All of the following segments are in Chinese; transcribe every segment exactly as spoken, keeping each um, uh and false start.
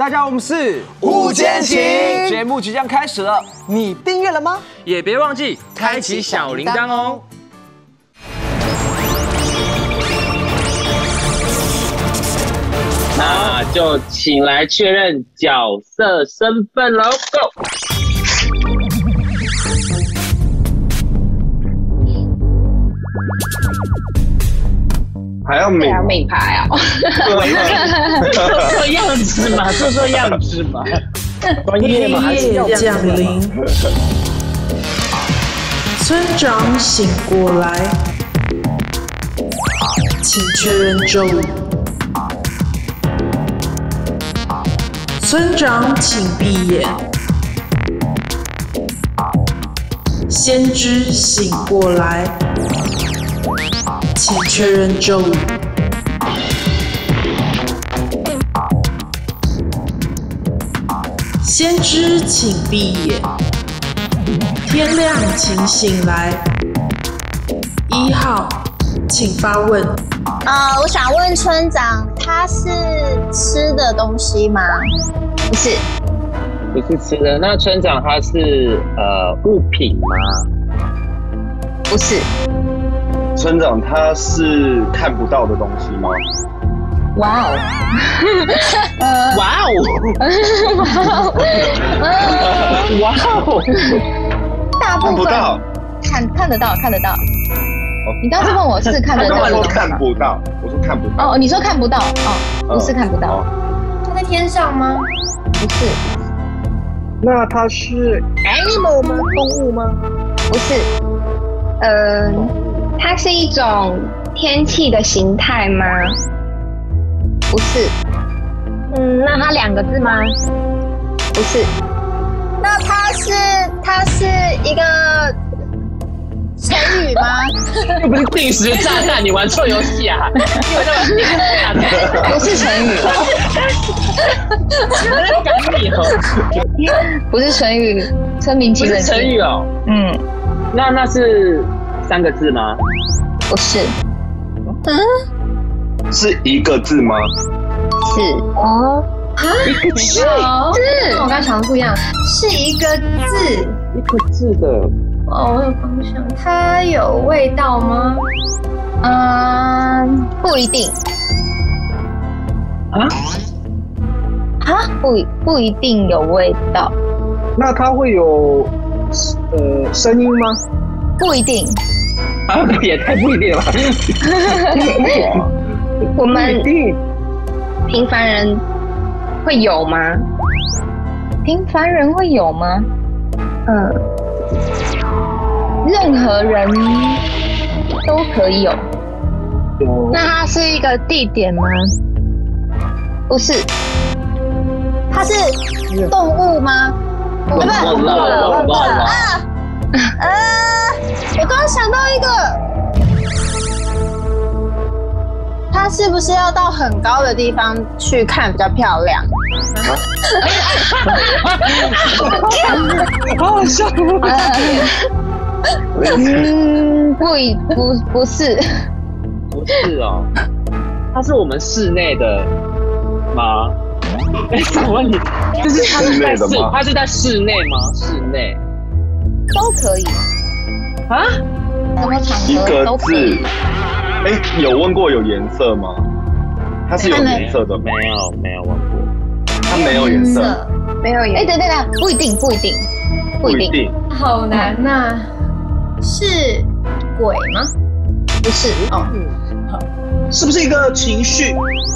大家好，我们是五间情， 节目即将开始了，你订阅了吗？ 也别忘记开启小铃铛哦。那就请来确认角色身份喽 ，Go！ 还要美美牌啊！ 做做样子嘛，做做样子嘛，专业嘛，还是要降临。村长醒过来，请确认咒语。村长请闭眼。先知醒过来，请确认咒语。先知请闭眼。天亮请醒来。一号，请发问。 呃，我想问村长，它是吃的东西吗？不是， 不是吃的。那村长他是呃物品吗？ 不是。 村长他是看不到的东西吗？ 哇哦！ 哇哦！哇哦！ 大部分看不到， 看看得到，看得到。你刚刚是问我是看得到的东西吗？ 我说看不到，我说看不到。 哦，你说看不到哦，不是看不到。它在天上吗？不是。 那它是 animal 吗？动物吗？ 不是。 呃，它是一种天气的形态吗？ 不是。 嗯，那它两个字吗？ 不是。那它是它是一个成语吗？ 又不是定时炸弹，你玩错游戏啊！你玩那玩定时炸弹， 不是成语。 我在赶你哦！ 不是成语，村民情人节。 不是成语哦。 嗯， 那那是三个字吗？ 不是。 嗯，是一个字吗？ 是。哦。 啊， 一个字， 是，跟我刚刚想的不一样，是一个字， 一个字的。 哦，我有方向。它有味道吗？嗯，不一定。 啊？ 啊？不不一定有味道。 那它会有呃声音吗？ 不一定。 啊，也太不一定了。 我们平凡人会有吗？ 平凡人会有吗？ 嗯， 任何人都可以有。 那它是一个地点吗？ 不是。它是动物吗？ 忘了，忘了，忘了啊！ 呃，我刚刚想到一个，它是不是要到很高的地方去看比较漂亮？ 好好笑。 嗯，不不不是， 不是哦，它是我们室内的吗？哎，什么问题？就是它是在室，它是在室内吗？室内都可以啊？ 什么场一合都个可以。 字。哎，有问过有颜色吗？它是有颜色的吗？ 没有，没有问过。 它没有颜色， 没有颜色。 哎，等等等，不一定，不一定，不一定。好难呐！是鬼吗？不是哦。 是不是一个情绪？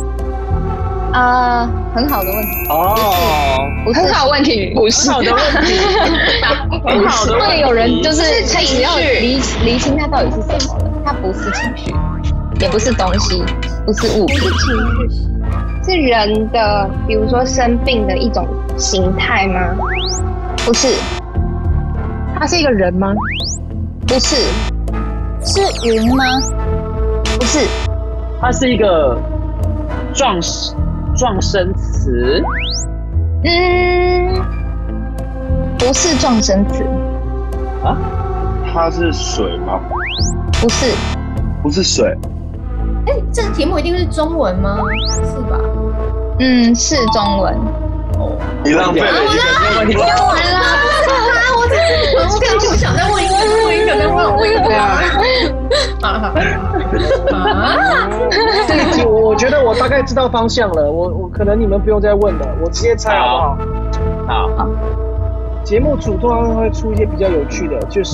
啊，很好的问题。 哦， 不是， 很好问题，不是好的问题，很好的问题。 会有人就是开始要厘厘清它到底是什么了。它不是情绪，也不是东西，不是物品， 是人的，比如说生病的一种形态吗？ 不是。 他是一个人吗？ 不是。是云吗？不是。 它是一个状状声词。 嗯，不是状声词。 啊？它是水吗？ 不是。 不是水。 哎，这个题目一定是中文吗？是吧？ 嗯，是中文。 哦， 你浪费了一个问题， 用完了。啊，我真的，我感觉我想再问一个，再问一个，再问问一个。啊啊！这一题我我觉得我大概知道方向了，我我可能你们不用再问了，我直接猜好不好？ 好。好。 节目组通常会出一些比较有趣的，就是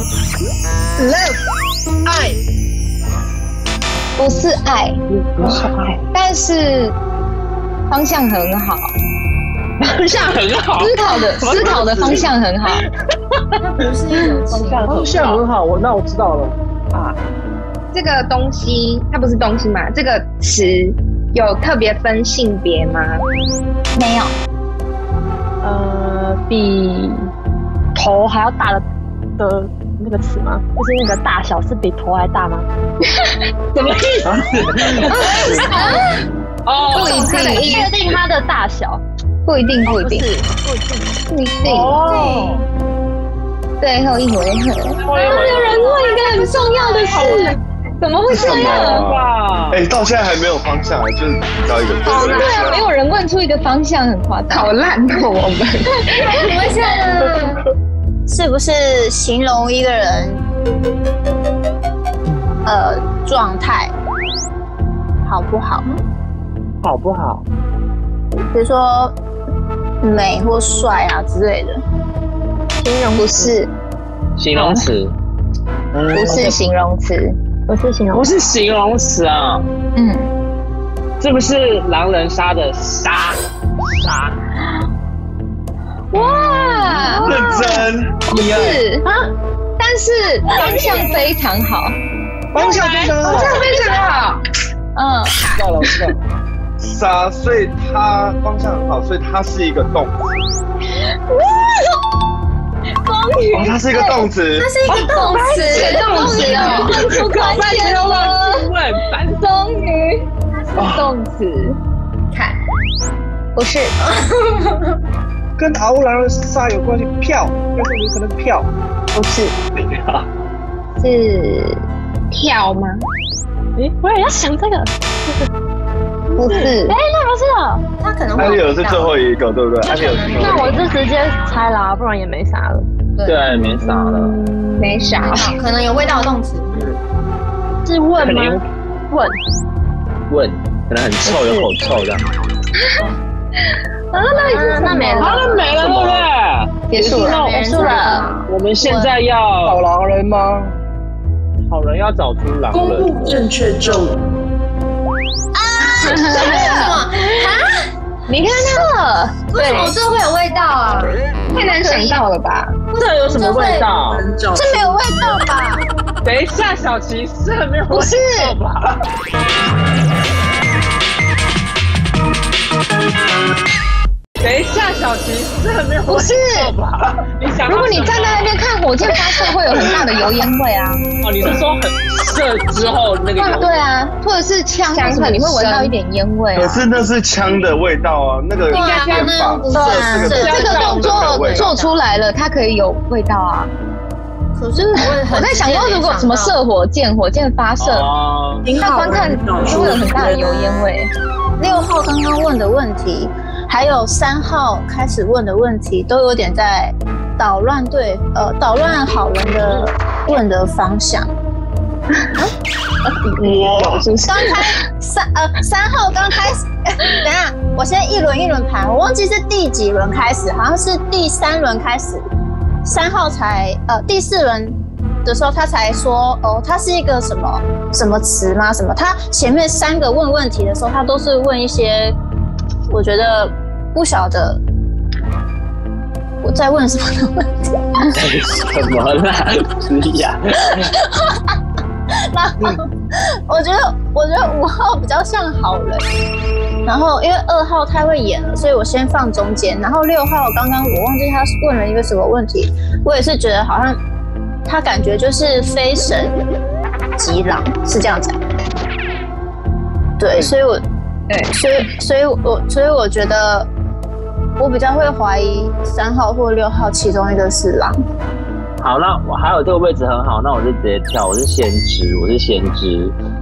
love 爱， 不是爱， 不是爱， 但是方向很好， 方向很好， 思考的思考的方向很好。 它不是一种情况， 方向很好，我那我知道了啊。 这个东西它不是东西嘛？这个词有特别分性别吗？没有。 呃，比头还要大的的那个词吗？就是那个大小是比头还大吗？ 什么意思？ 哦，不一定， 你确定它的大小？ 不一定，不一定， 不一定， 不一定。哦，最后一回合，有人问一个很重要的事，怎么会这样？ 哇！哎，到现在还没有方向，就是找一个。 对啊，没有人问出一个方向，很夸张。好烂哦，我们。 怎么会这样？ 是不是形容一个人呃状态好不好？ 好不好？ 比如说美或帅啊之类的。 形容不是。 形容词。 不是形容词。 不是形容， 不是形容词啊。 嗯， 是不是狼人杀的杀杀？ 哇， 认真， 不是啊，但是方向非常好， 方向非常好， 方向非常好。嗯， 知道了，我知道了。 杀，所以它方向很好，所以它是一个动词。 终于， 哦，它是一个动词， 它是一个动词， 动词哦，问出关键了，终于，它是动词， 看， 不是， 跟敖狼人杀有关系，票，要是有可能票， 不是，是跳吗？ 诶，我也要想这个， 不是， 哎，那不是哦， 他可能安利尔是最后一个，对不对？安利尔是最后一个。 那我就直接猜啦，不然也没啥了。 对，没啥了， 没啥， 可能有味道的动词， 是问吗？问， 问，可能很臭，有口臭这样。 啊，那是那没了， 好了没了，对不对？ 结束了， 结束了。 我们现在要找狼人吗？ 好人要找出狼人。 公布正确咒语。 啊？什么？啊？ 你看那个， 为什么这会有味道啊？ 太难想到了吧？ 这有什么味道？ 这没有味道吧？ 等一下，小骑士没有味道吧？等一下，小骑士没有味道吧？你想， 如果你站在那边看火箭发射，会有很大的油烟味啊。 哦，你是说很射之后那个油？ 对啊，或者是枪什么，你会闻到一点烟味啊。 可是那是枪的味道啊，那个对啊，那不是这个动作做出来了，它可以有味道啊。 可是我在想，要如果什么射火箭，火箭发射，那观看就会有很大的油烟味。 六号刚刚问的问题，还有三号开始问的问题，都有点在捣乱对呃捣乱好人的问的方向。 哇！ 刚开三呃三号刚开始，等一下我先一轮一轮排，我忘记是第几轮开始，好像是第三轮开始，三号才呃第四轮的时候他才说哦，它是一个什么什么词吗？什么？他前面三个问问题的时候，他都是问一些我觉得不晓得我在问什么的问题。 什么啦？是呀。 然后我觉得，我觉得五号比较像好人，然后因为二号太会演了，所以我先放中间。然后六号刚刚我忘记他问了一个什么问题，我也是觉得好像他感觉就是非神即狼，是这样讲。对，所以我，对，所以所以我所以我觉得我比较会怀疑三号或六号其中一个是狼。 好，那我还有这个位置很好，那我就直接跳，我是先知，我是先知。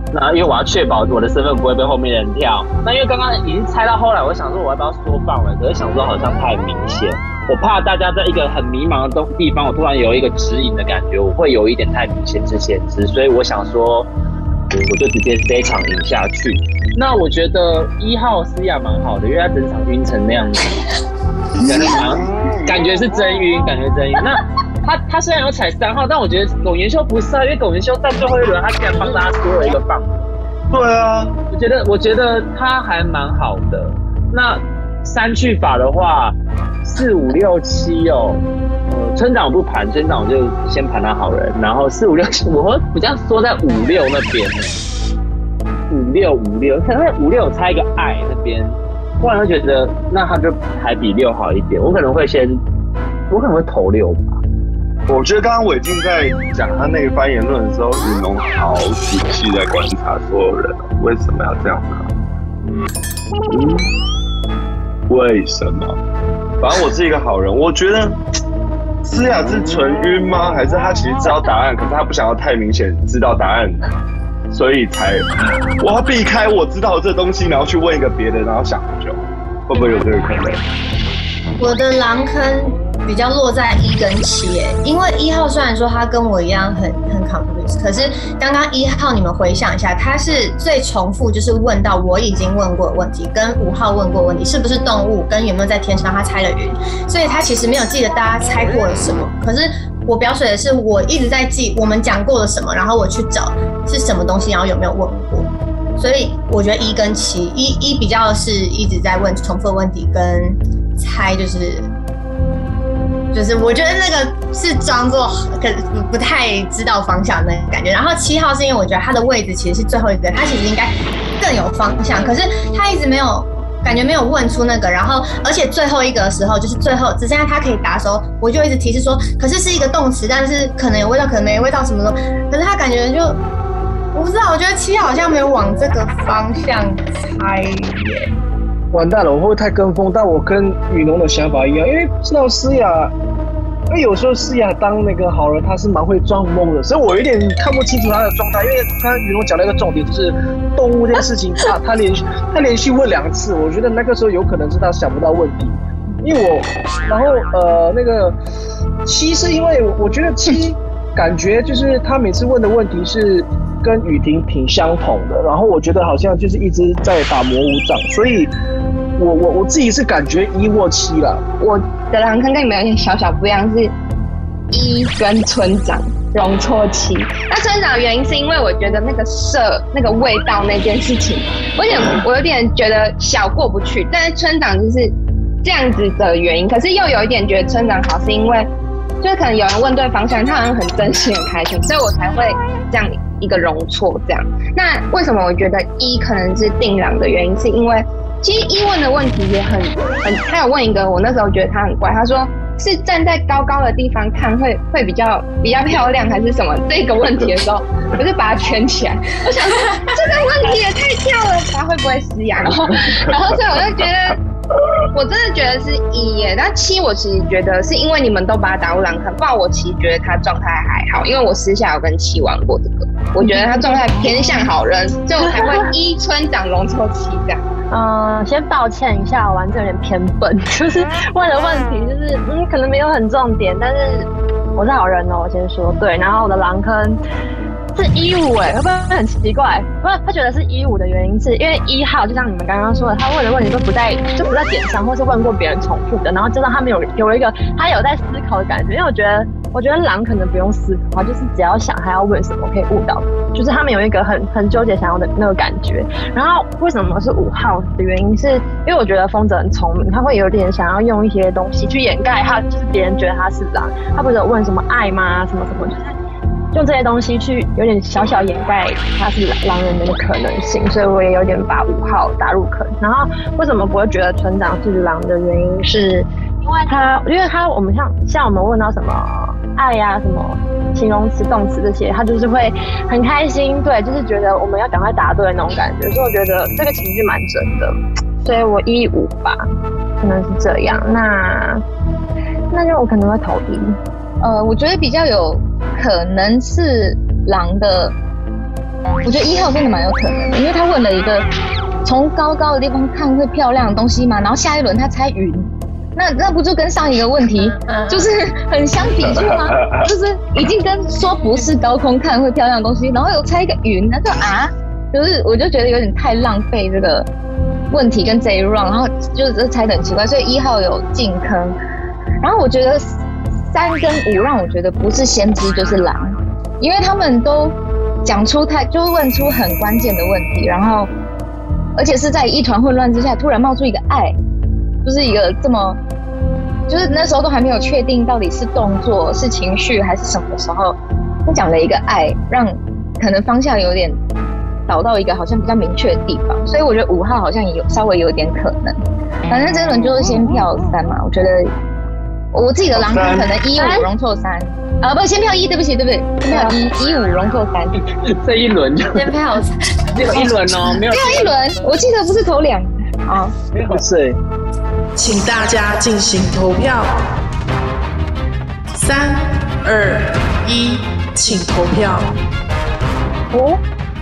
那因为我要确保我的身份不会被后面的人跳。那因为刚刚已经猜到后来，我想说我要不要缩放了，可是想说好像太明显，我怕大家在一个很迷茫的地方，我突然有一个指引的感觉，我会有一点太明显之前知，所以我想说，我就直接这一场赢下去。那我觉得一号思雅蛮好的，因为他整场晕成那样子，感觉是真晕，感觉真晕。那他他虽然有踩三号，但我觉得龚元修不是啊，因为龚元修在最后一轮他竟然帮大家缩了一个棒。 对啊， 我觉得我觉得他还蛮好的。那三去法的话，四五六七哦，呃，村长不盘，村长我就先盘他好人，然后四五六七我会比较缩在五六那边，五六五六，可能五六猜一个爱那边，忽然会觉得那他就还比六好一点，我可能会先，我可能会投六吧。 我觉得刚刚伟晋在讲他那个发言论的时候，雨农好仔细在观察所有人，为什么要这样呢？嗯，为什么？反正我是一个好人，我觉得思雅是纯晕吗？还是他其实知道答案，可是他不想要太明显知道答案，所以才我要避开我知道这东西，然后去问一个别的，然后想很久，会不会有这个可能？ 我的狼坑比较落在一跟七耶，因为一号虽然说他跟我一样很很 confused， 可是刚刚一号你们回想一下，他是最重复就是问到我已经问过的问题，跟五号问过的问题，是不是动物，跟有没有在天上，他猜了云，所以他其实没有记得大家猜过了什么。可是我表水的是我一直在记我们讲过了什么，然后我去找是什么东西，然后有没有问过。所以我觉得一跟七，一一比较是一直在问重复的问题，跟猜就是。就是我觉得那个是装作可不太知道方向的感觉，然后七号是因为我觉得他的位置其实是最后一个，他其实应该更有方向，可是他一直没有感觉没有问出那个，然后而且最后一个的时候就是最后只剩下他可以答的时候，我就一直提示说，可是是一个动词，但是可能有味道，可能没味道什么的，可是他感觉就我不知道，我觉得七号好像没有往这个方向猜耶。 完蛋了，我会不会太跟风？但我跟雨农的想法一样，因为知道思雅，因为有时候思雅当那个好人，他是蛮会装懵的，所以我有点看不清楚他的状态。因为刚刚雨农讲了一个重点，就是动物这件事情，他他连续他连续问两次，我觉得那个时候有可能是他想不到问题。因为我，然后呃那个七是因为我觉得七感觉就是他每次问的问题是跟雨婷挺相同的，然后我觉得好像就是一直在打模糊仗，所以。我我我自己是感觉一或七啦， 我的狼坑跟你们有点小小不一样，是一跟村长容错七。那村长的原因是因为我觉得那个色那个味道那件事情，我有点我有点觉得小过不去，但是村长就是这样子的原因，可是又有一点觉得村长好，是因为就是可能有人问对方向，他好像很真心很开心，所以我才会这样一个容错这样。那为什么我觉得一可能是定狼的原因，是因为。其实一问的问题也很很，他有问一个，我那时候觉得他很怪，他说是站在高高的地方看会会比较比较漂亮还是什么？这个问题的时候，我就把它圈起来，我想说这个问题也太跳了，他会不会失牙？然后然后所以我就觉得，我真的觉得是一耶。那七我其实觉得是因为你们都把他打入狼坑，不然我其实觉得他状态还好，因为我私下有跟七玩过这个，我觉得他状态偏向好人，所以我才会一村长容错七这样。 嗯，先抱歉一下，我玩这有点偏笨，就是问的问题就是嗯，可能没有很重点，但是我是好人哦，我先说对。然后我的狼坑是一五哎，会不会很奇怪？不是，他觉得是一五的原因是因为一号就像你们刚刚说的，他问的问题都不在就不在点上，或是问过别人重复的，然后加上他们有有一个他有在思考的感觉，因为我觉得我觉得狼可能不用思考，就是只要想他要问什么可以误导，就是他们有一个很很纠结想要的那个感觉。然后为什么是五号的原因是因为我觉得风泽很聪明，他会有点想要用一些东西去掩盖他，就是别人觉得他是狼，他不是有问什么爱吗？什么什么，就是用这些东西去有点小小掩盖他是狼人的可能性，所以我也有点把五号打入坑。然后为什么不会觉得村长是狼的原因是因为他，因为他我们像像我们问到什么爱呀、啊、什么形容词、动词这些，他就是会很开心，对，就是觉得我们要赶快答对的那种感觉，所以我觉得这个情绪蛮真的，所以我一五吧，可能是这样。那那就我可能会投一。 呃，我觉得比较有可能是狼的我觉得一号真的蛮有可能的，因为他问了一个从高高的地方看会漂亮的东西嘛，然后下一轮他猜云，那那不就跟上一个问题就是很相抵触吗？就是已经跟说不是高空看会漂亮的东西，然后又猜一个云，那就啊，就是我就觉得有点太浪费这个问题跟这一 round， 然后就是猜得很奇怪，所以一号有进坑，然后我觉得三跟五让我觉得不是先知就是狼，因为他们都讲出太就问出很关键的问题，然后而且是在一团混乱之下突然冒出一个爱，就是一个这么就是那时候都还没有确定到底是动作是情绪还是什么的时候，他讲了一个爱，让可能方向有点导到一个好像比较明确的地方，所以我觉得五号好像也有稍微有点可能。反正这一轮就是先票三嘛，我觉得我自己的狼坑可能一五容错三，啊不，先票一，对不起对不对，先票一一五容错三， 这一轮就先票三， 只有一轮哦，没有没有一轮，我记得不是头两啊， 没有谁， 请大家进行投票。三、二、一，请投票。 哦，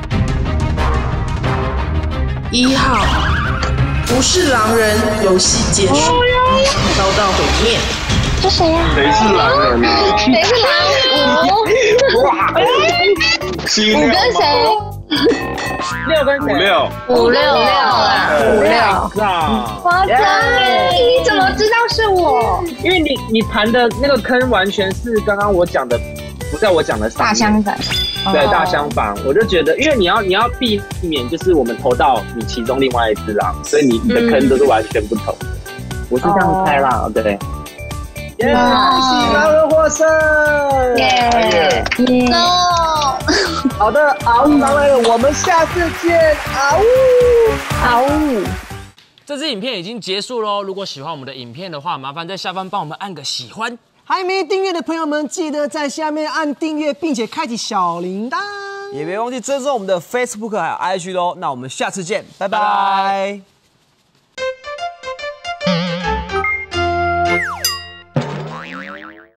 一号，不是狼人，游戏结束，遭到毁灭。 这谁呀？ 谁是狼人啊？ 谁是狼？五。 哇！ 五跟谁？ 六跟谁？ 五六。 五六六啦，五六。哇塞！你怎么知道是我？ 因为你你盘的那个坑完全是刚刚我讲的，不在我讲的上面。 大相反。 对，大相反，我就觉得，因为你要你要避免，就是我们投到你其中另外一只狼，所以你你的坑都是完全不同的。我是这样猜啦，对。 耶！恭喜狼人获胜！ 耶！No！ 好的，嗷呜狼人，我们下次见！嗷呜！ 嗷呜！ 这支影片已经结束喽。如果喜欢我们的影片的话，麻烦在下方帮我们按个喜欢。 还没订阅的朋友们，记得在下面按订阅，并且开启小铃铛， 也别忘记追踪我们的 Facebook 还有 I G 哦。那我们下次见，拜拜。 拜拜。